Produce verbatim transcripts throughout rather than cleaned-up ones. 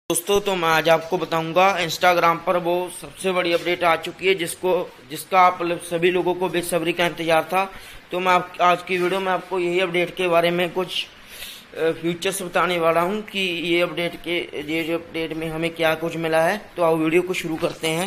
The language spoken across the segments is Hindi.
दोस्तों, तो मैं आज आपको बताऊंगा इंस्टाग्राम पर वो सबसे बड़ी अपडेट आ चुकी है जिसको जिसका आप सभी लोगों को बेसब्री का इंतजार था। तो मैं आप, आज की वीडियो में आपको यही अपडेट के बारे में कुछ फ्यूचर्स बताने वाला हूं कि ये अपडेट के ये जो अपडेट में हमें क्या कुछ मिला है। तो आप वीडियो को शुरू करते हैं।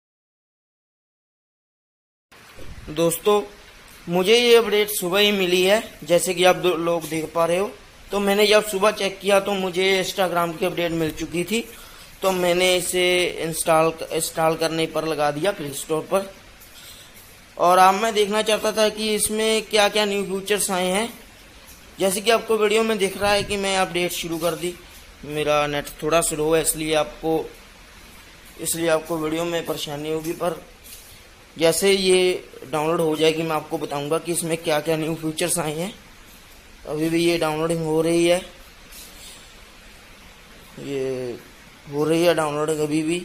दोस्तों, मुझे ये अपडेट सुबह ही मिली है, जैसे कि आप लोग देख पा रहे हो। तो मैंने जब सुबह चेक किया तो मुझे इंस्टाग्राम की अपडेट मिल चुकी थी। तो मैंने इसे इंस्टॉल इंस्टॉल करने पर लगा दिया प्ले स्टोर पर। और अब मैं देखना चाहता था कि इसमें क्या क्या न्यू फीचर्स आए हैं। जैसे कि आपको वीडियो में दिख रहा है कि मैं अपडेट शुरू कर दी। मेरा नेट थोड़ा स्लो है, इसलिए आपको इसलिए आपको वीडियो में परेशानी होगी, पर जैसे ये डाउनलोड हो जाएगी मैं आपको बताऊंगा कि इसमें क्या क्या न्यू फीचर्स आए हैं। अभी भी ये डाउनलोडिंग हो रही है, ये हो रही है डाउनलोडिंग अभी भी।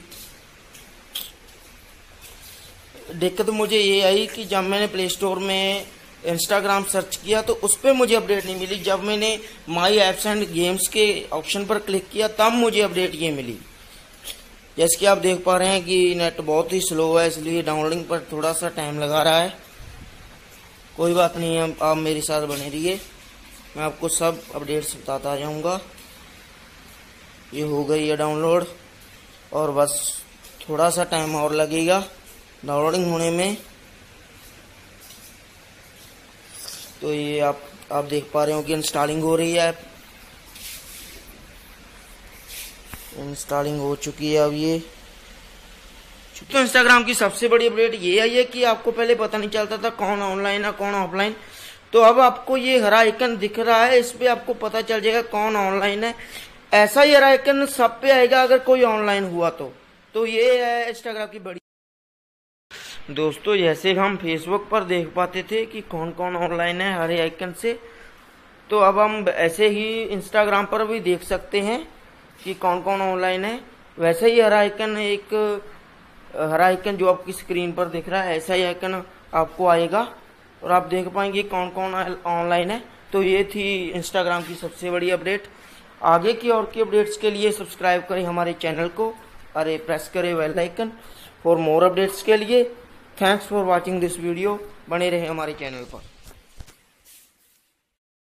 दिक्कत मुझे ये आई कि जब मैंने प्ले स्टोर में इंस्टाग्राम सर्च किया तो उस पर मुझे अपडेट नहीं मिली। जब मैंने माई एप्स एंड गेम्स के ऑप्शन पर क्लिक किया तब मुझे अपडेट ये मिली। जैसे कि आप देख पा रहे हैं कि नेट बहुत ही स्लो है, इसलिए डाउनलोडिंग पर थोड़ा सा टाइम लगा रहा है। कोई बात नहीं है, आप मेरे साथ बने रहिए, मैं आपको सब अपडेट्स बताता जाऊंगा। ये हो गई है डाउनलोड और बस थोड़ा सा टाइम और लगेगा डाउनलोडिंग होने में। तो ये आप आप देख पा रहे हो कि इंस्टॉलिंग हो रही है। इंस्टॉलिंग हो चुकी है अब ये। तो इंस्टाग्राम की सबसे बड़ी अपडेट ये आई है कि आपको पहले पता नहीं चलता था कौन ऑनलाइन है कौन ऑफलाइन। तो अब आपको ये हरा आइकन दिख रहा है, इस पे आपको पता चल जाएगा कौन ऑनलाइन है। ऐसा ही हरा आइकन सब पे आएगा अगर कोई ऑनलाइन हुआ तो तो ये है इंस्टाग्राम की बड़ी। दोस्तों, जैसे हम फेसबुक पर देख पाते थे कि कौन कौन ऑनलाइन है हरे आइकन से, तो अब हम ऐसे ही इंस्टाग्राम पर भी देख सकते हैं कि कौन कौन ऑनलाइन है। वैसे ही हरा आइकन, एक हरा आइकन जो आपकी स्क्रीन पर दिख रहा है, ऐसा ही आइकन आपको आएगा और आप देख पाएंगे कौन कौन ऑनलाइन है। तो ये थी इंस्टाग्राम की सबसे बड़ी अपडेट। आगे की और की अपडेट्स के लिए सब्सक्राइब करें हमारे चैनल को, अरे प्रेस करें bell icon for more updates के लिए। Thanks for watching this video. बने रहे हमारे चैनल पर।